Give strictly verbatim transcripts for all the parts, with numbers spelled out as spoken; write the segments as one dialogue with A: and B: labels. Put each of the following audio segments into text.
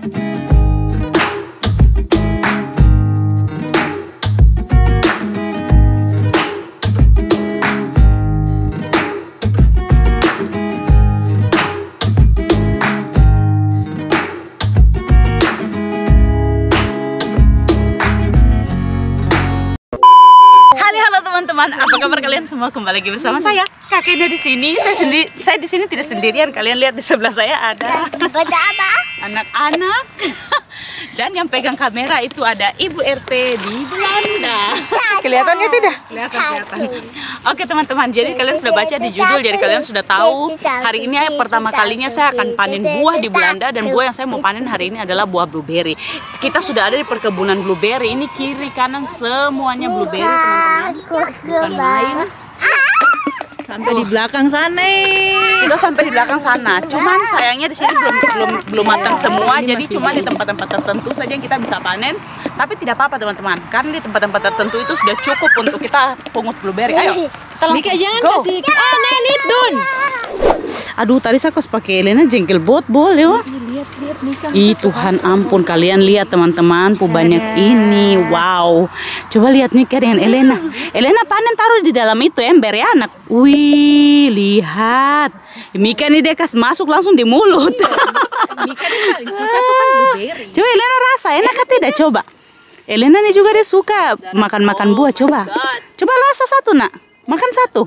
A: Teman-teman, apa kabar kalian semua? Kembali lagi bersama saya, kakeknya di sini. Saya sendiri, saya di sini tidak sendirian. Kalian lihat di sebelah saya ada anak-anak. Dan yang pegang kamera itu ada Ibu R T di Belanda. Kelihatannya tidak? Kelihatan, kelihatan. Oke teman-teman, jadi kalian sudah baca di judul, jadi kalian sudah tahu hari ini pertama kalinya saya akan panen buah di Belanda. Dan buah yang saya mau panen hari ini adalah buah blueberry. Kita sudah ada di perkebunan blueberry. Ini kiri kanan semuanya blueberry teman-teman. Bukan main.
B: Sampai di belakang sana.
A: Kita sampai di belakang sana. Cuman sayangnya di sini belum belum belum matang semua. Jadi cuma di tempat-tempat tertentu saja yang kita bisa panen. Tapi tidak apa-apa teman-teman. Karena di tempat-tempat tertentu itu sudah cukup untuk kita pungut blueberry. Ayo, kita langsung
B: Mika jangan
A: go.
B: kasih. Ah, Nenit Don.
A: Aduh, tadi saya kas pakai Elena jengkel bot boleh wah.
B: Lihat, lihat Mika.
A: Ih Tuhan ampun, kalian lihat teman-teman, pu banyak ini. Wow. Coba lihat Mika dengan Elena. Elena panen taruh di dalam itu ember ya anak. Wih, lihat. Mika nih dia kas masuk langsung di mulut.
B: Mika dia paling suka tuh kan blueberry.
A: Coba Elena rasa, enak kan tidak? Coba. Elena nih juga dia suka makan-makan buah. Coba. Coba rasa satu nak. Makan satu.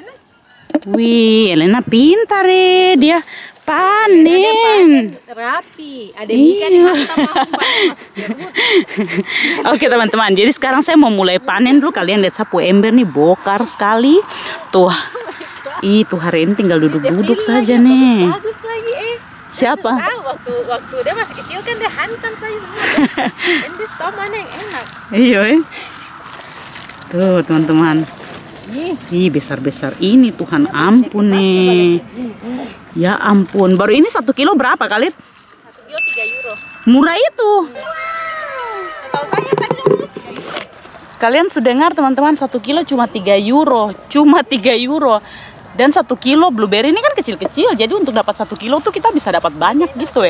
A: Wih, Elena pintar ya. Dia panen.
B: Rapi. Ada Mika di hantam masuk jerut.
A: Oke teman-teman, jadi sekarang saya mau mulai panen dulu. Kalian lihat sapu ember nih bokar sekali. Tuh. Ih, tuh hari ini tinggal duduk-duduk saja nih.
B: Bagus lagi eh.
A: Siapa?
B: Ah, waktu waktu dia masih kecil kan dia hantam saya semua. Ini mana yang enak.
A: Iya, eh. Tuh teman-teman. Ih, besar-besar ini Tuhan ampun nih. Ya ampun, baru ini satu kilo berapa kali?
B: Satu kilo tiga euro.
A: Murah itu.
B: Tahu saya tadi dulu tiga euro.
A: Kalian sudah dengar teman-teman, satu kilo cuma tiga euro, cuma tiga euro. Dan satu kilo blueberry ini kan kecil-kecil, jadi untuk dapat satu kilo tuh kita bisa dapat banyak gitu ya.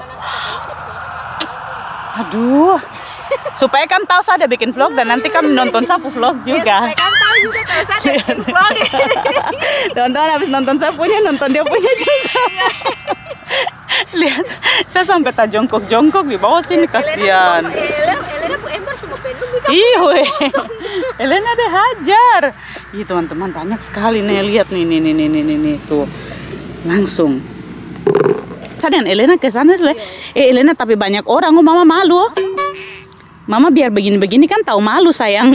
A: Aduh, supaya kan tahu saya ada bikin vlog dan nanti kan nonton sapu vlog juga.
B: Saya kan tahu juga kalau saya ada bikin vlog.
A: Teman-teman habis nonton saya punya, nonton dia punya juga. Lihat, saya sampai tak jongkok-jongkok di bawah sini, kasihan.
B: Elena, Elena bu ember semua penuh Mika.
A: Ih, Elena deh hajar. Ih teman-teman banyak sekali nih, lihat nih nih nih nih nih nih tuh. Langsung. Sadar Elena ke sana dulu. Eh Elena tapi banyak orang, oh mama malu. Oh. Mama biar begini-begini kan tahu malu sayang.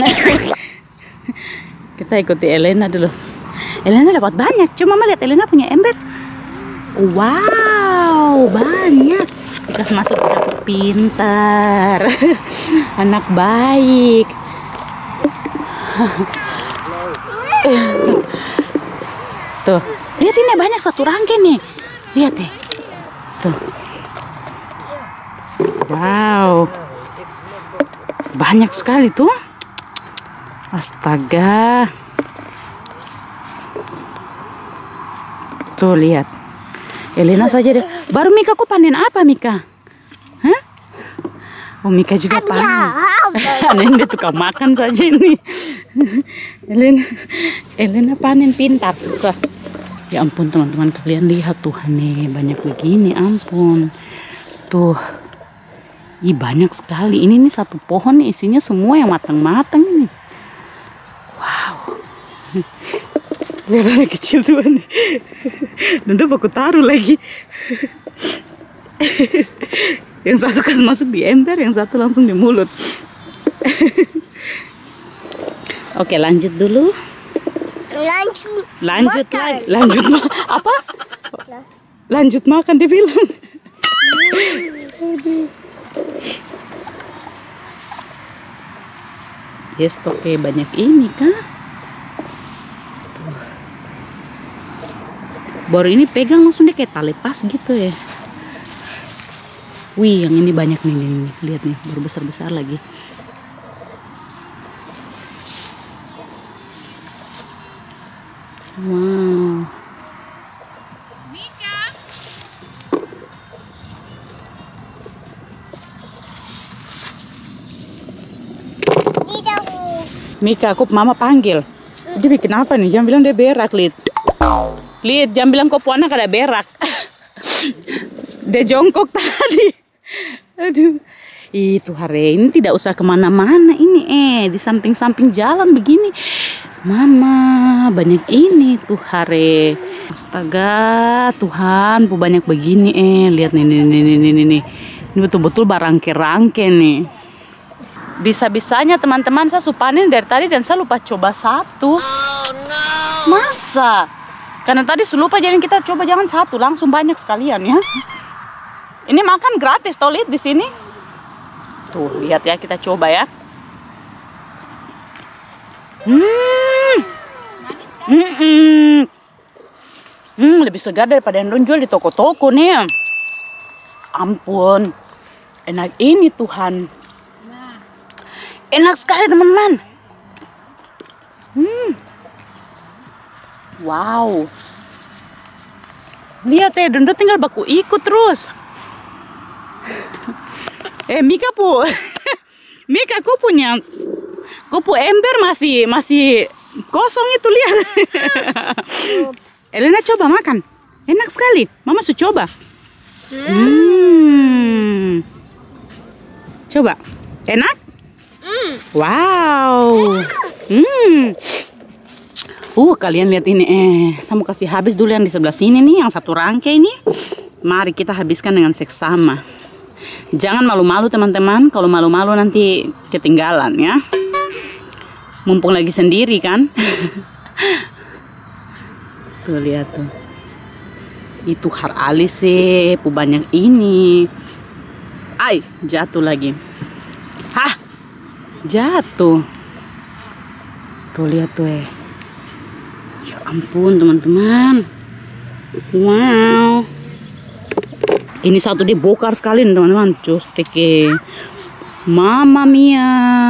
A: Kita ikuti Elena dulu. Elena dapat banyak. Cuma mama lihat Elena punya ember. Wow, banyak. Kita masuk ke sapu pintar. Anak baik. Tuh, lihat ini banyak satu rangkai nih. Lihat deh. Tuh. Wow. Banyak sekali tuh. Astaga. Tuh lihat. Elena saja deh. Baru Mika kok panen apa Mika? Hah? Oh Mika juga panen. Aneh dia tukang makan saja ini. Elena, Elena panen pintar. Suka. Ya ampun teman-teman, kalian lihat tuh nih banyak begini, ampun. Tuh, ih banyak sekali. Ini nih satu pohon nih isinya semua yang matang-matang ini. Wow. Lihat anak kecil tuh nih. Dan udah aku taruh lagi. Yang satu kas masuk di ember, yang satu langsung di mulut. Oke lanjut dulu.
C: Lanjut.
A: Lanjut
C: makan.
A: lagi. Lanjut ma apa? Lanjut makan dia bilang. Yes, oke banyak ini kah? Tuh. Baru ini pegang langsung dia kayak tali pas gitu ya. Wih, yang ini banyak nih, nih, nih. Lihat nih, baru besar-besar lagi. Wow.
B: Mika.
A: Mika, aku mama panggil. Dia bikin apa nih? Jangan bilang dia berak, Lid. Lid, jangan bilang kau anak ada berak. Dia jongkok tadi. Aduh. Itu hari ini tidak usah kemana-mana ini eh di samping-samping jalan begini. Mama banyak ini tuh hari. Astaga Tuhan, pu banyak begini eh lihat nih nih nih nih nih nih. Ini betul-betul barangke-rangke nih. Bisa-bisanya teman-teman saya panen dari tadi dan saya lupa coba satu. Masa? Karena tadi saya lupa jadi kita coba jangan satu langsung banyak sekalian ya. Ini makan gratis toh lihat di sini. Tuh, lihat ya, kita coba ya. Hmm. Hmm, hmm. Hmm, lebih segar daripada yang jual di toko-toko nih. Ampun. Enak ini Tuhan. Enak sekali teman-teman. Hmm. Wow. Lihat ya, Dondo tinggal baku ikut terus. Eh Mika pu, Mika ku punya, ku pu ember masih masih kosong itu lihat. Elena coba makan, enak sekali. Mama su coba. Hmm. Coba, enak? Wow. Hmm. Uh kalian lihat ini eh, saya mau kasih habis dulu yang di sebelah sini nih, yang satu rangkai ini. Mari kita habiskan dengan seksama. Jangan malu-malu teman-teman, kalau malu-malu nanti ketinggalan ya. Mumpung lagi sendiri kan. Tuh lihat tuh. Itu har alis sih, banyak ini. Ay, jatuh lagi. Hah? Jatuh. Tuh lihat tuh eh. Ya ampun teman-teman. Wow. Ini satu dia bokar sekali teman-teman. Cus teke. Mama mia.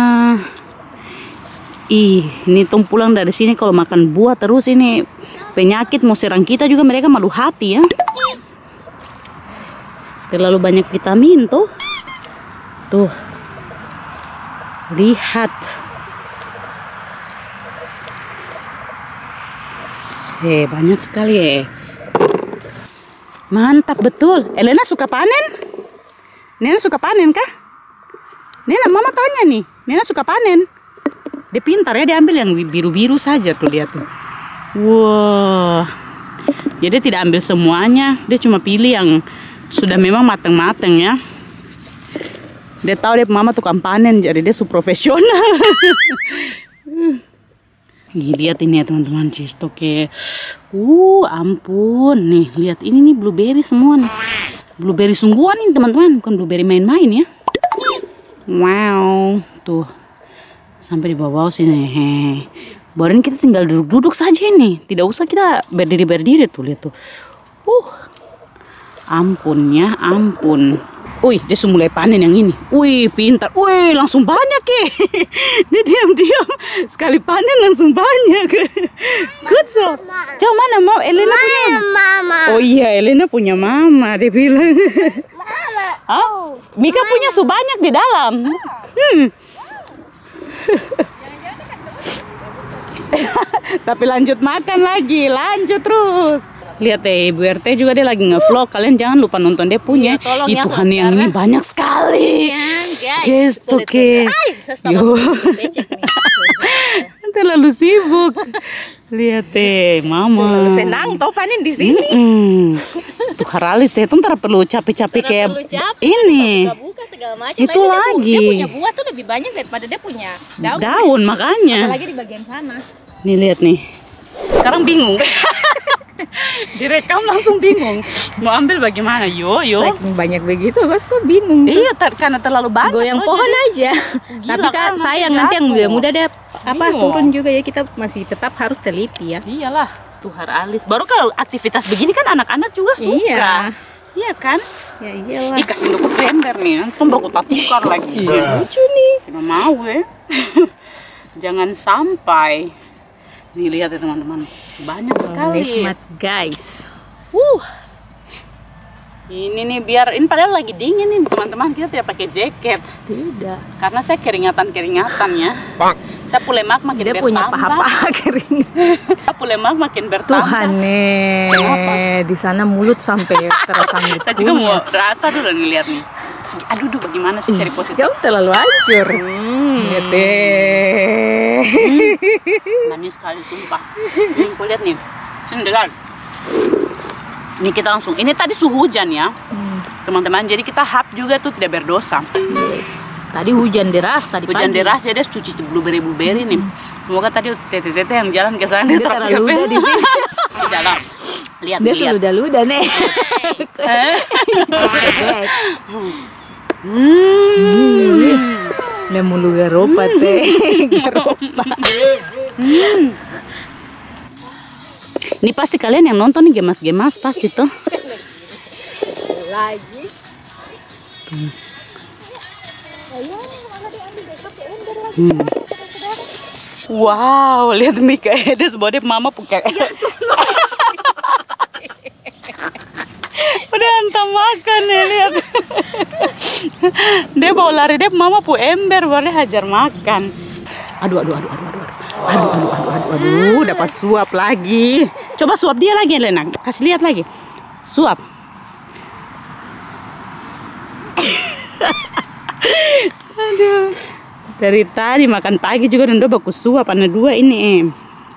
A: Ih, ini tom pulang dari sini kalau makan buah terus ini penyakit mau serang kita juga mereka malu hati ya. Terlalu banyak vitamin tuh. Tuh. Lihat. Eh, banyak sekali eh. Mantap betul. Elena suka panen? Nena suka panen kah? Nena mama tanya nih. Nena suka panen? Dia pintar ya, dia ambil yang biru-biru saja tuh lihat tuh. Wow. Jadi tidak ambil semuanya, dia cuma pilih yang sudah memang mateng-mateng ya. Dia tahu dia mama tukang panen, jadi dia su profesional. Lihat ini ya teman-teman, cistoke. Uh, ampun. Nih, lihat ini nih blueberry semua nih. Blueberry sungguhan nih teman-teman, bukan blueberry main-main ya. Wow, tuh. Sampai di bawah sini. Hehe. Baru ini kita tinggal duduk-duduk saja nih. Tidak usah kita berdiri-berdiri tuh, lihat tuh. Uh. Ampun ya, ampun. Wih, dia sudah mulai panen yang ini. Wih, pintar. Wih, langsung banyak ya. Dia diam-diam. Sekali panen langsung banyak. Good so. Coba mana mau Elena punya
C: Mama.
A: Oh iya, Elena punya mama. Dia bilang.
C: Mama.
A: Oh, Mika punya su banyak di dalam. Hmm. Tapi lanjut makan lagi. Lanjut terus. Lihat deh, Ibu R T juga dia lagi nge-vlog. Kalian jangan lupa nonton dia punya.
B: Iya,
A: Itu
B: ya,
A: Tuhan yang ini banyak sekali. Guys, tuh ke. Yo. Terlalu sibuk. Lihat deh, mama.
B: Terlalu senang toh panen di sini.
A: Mm -mm. Tuh haralis deh, tuh ntar perlu capek-capek kayak
B: capek,
A: ini.
B: Buka segala macam.
A: Itu
B: Lain
A: lagi.
B: Dia, dia punya buah tuh lebih banyak daripada dia punya daun.
A: Daun makanya.
B: Apalagi di bagian sana.
A: Nih lihat nih. Sekarang bingung. Direkam langsung bingung. Mau ambil bagaimana? Yo, yo.
B: Saking banyak begitu, Mas kok bingung.
A: Iya, ter karena terlalu banyak.
B: Goyang
A: loh,
B: pohon
A: jadi.
B: aja.
A: Gila,
B: Tapi kan
A: kan,
B: sayang
A: nanti
B: nanti yang
A: jatuh.
B: muda-muda dia apa
A: Iya.
B: turun juga ya, kita masih tetap harus teliti ya.
A: Iyalah, Tuhar alis. Baru kalau aktivitas begini kan anak-anak juga suka.
B: Iya.
A: Iya kan?
B: Ya iyalah.
A: Ikas pintu ember nih, antum baku tatukar lagi.
B: Lucu nih.
A: Tidak mau ya. Jangan sampai. Nih lihat ya teman-teman, banyak sekali.
B: Nikmat guys.
A: Uh. Ini nih biar, ini padahal lagi dingin nih teman-teman, kita tidak pakai jaket.
B: Tidak.
A: Karena saya keringatan-keringatan ya. Saya lemak makin
B: Dia
A: bertambah.
B: punya paha-paha kering.
A: Saya lemak makin bertambah.
B: Tuhan nih, di sana mulut sampai terasa
A: Saya juga mau rasa dulu nih, lihat nih. Aduh, duh, bagaimana sih cari posisi?
B: Jauh terlalu hancur.
A: Hmm.
B: Lihat deh.
A: Hmm. Manis sekali, sumpah. Ini kau lihat nih, sini dekat. Ini kita langsung, ini tadi suhu hujan ya, teman-teman. Hmm. Jadi kita hap juga tuh tidak berdosa.
B: Yes. Tadi hujan deras, tadi
A: hujan
B: pagi.
A: deras, jadi cuci blueberry blueberry hmm. nih. Semoga tadi tete-tete yang jalan ke sana
B: dia terlalu luda di sini.
A: Tidak lah. Lihat,
B: dia
A: lihat.
B: seluda-luda nih.
A: Hmm.
B: Dia mulu garopa teh. Garopa.
A: Hmm. Ini pasti kalian yang nonton nih gemas-gemas pasti tuh.
B: Lagi.
A: Hmm. Hmm. Wow, lihat Mika Edes body mama punya. Udah hantam makan ya, lihat. Dia bawa lari, dia mama pu ember baru hajar makan. Aduh, aduh, aduh, aduh, aduh. Aduh, aduh, aduh, aduh, aduh, dapat suap lagi. Coba suap dia lagi, Lena. Kasih lihat lagi. Suap. Aduh. Dari tadi makan pagi juga dan udah baku suap. Ada dua ini, em.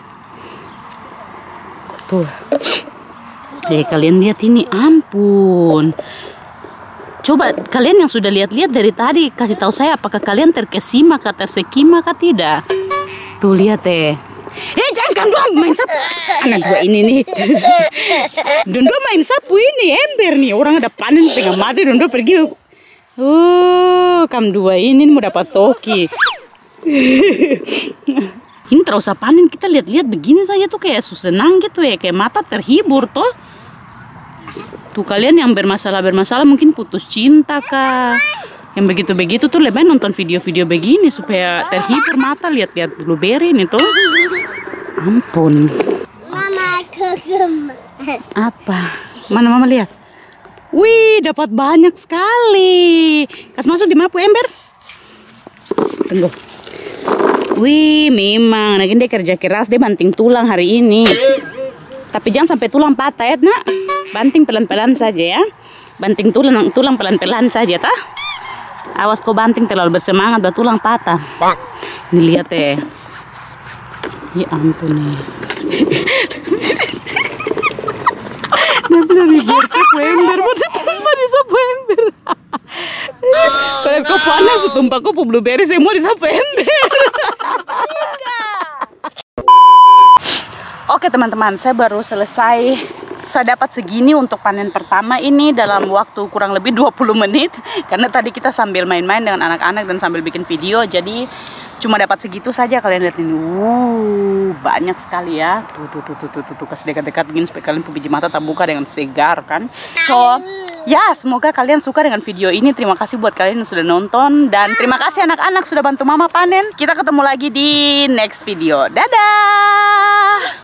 A: Tuh. Eh, kalian lihat ini, ampun. Coba kalian yang sudah lihat-lihat dari tadi kasih tahu saya apakah kalian terkesima kata sekima kah tidak? Tuh lihat eh. Eh jangan kan doang main sapu. Anak gua ini nih. Dondo main sapu ini ember nih. Orang ada panen tengah mati Dondo pergi. Oh, kam dua ini mau dapat toki. Ini terus panen kita lihat-lihat begini saja tuh kayak senang gitu ya, kayak mata terhibur toh. Tuh kalian yang bermasalah-bermasalah mungkin putus cinta kah? Yang begitu-begitu tuh lebih nonton video-video begini supaya terhibur mata, lihat-lihat blueberry ini tuh. Ampun.
C: Mama kegem.
A: Apa? Mana mama lihat? Wih, dapat banyak sekali. Kas masuk di mapu ember. Tunggu. Wih, memang. Nah, dia kerja keras, dia banting tulang hari ini. Tapi jangan sampai tulang patah ya, nak. Banting pelan-pelan saja ya. Banting tulang, tulang pelan-pelan saja, tah. Awas kau banting terlalu bersemangat, udah tulang patah. Ini lihat ya. Ya ampun nih. Nanti dari berkep ember, mau ditumpah di sapu ember. Kalau kau panas, tumpah kau blueberry semua di sapu ember. Oke teman-teman, saya baru selesai. Saya dapat segini untuk panen pertama ini dalam waktu kurang lebih dua puluh menit. Karena tadi kita sambil main-main dengan anak-anak dan sambil bikin video. Jadi cuma dapat segitu saja. Kalian lihat ini, wuh, banyak sekali ya. Tuh, tuh, tuh, tuh, tuh, tuh, tuh. Kasih dekat-dekat begini supaya kalian biji mata terbuka dengan segar kan. So, ya semoga kalian suka dengan video ini. Terima kasih buat kalian yang sudah nonton. Dan terima kasih anak-anak sudah bantu mama panen. Kita ketemu lagi di next video. Dadah!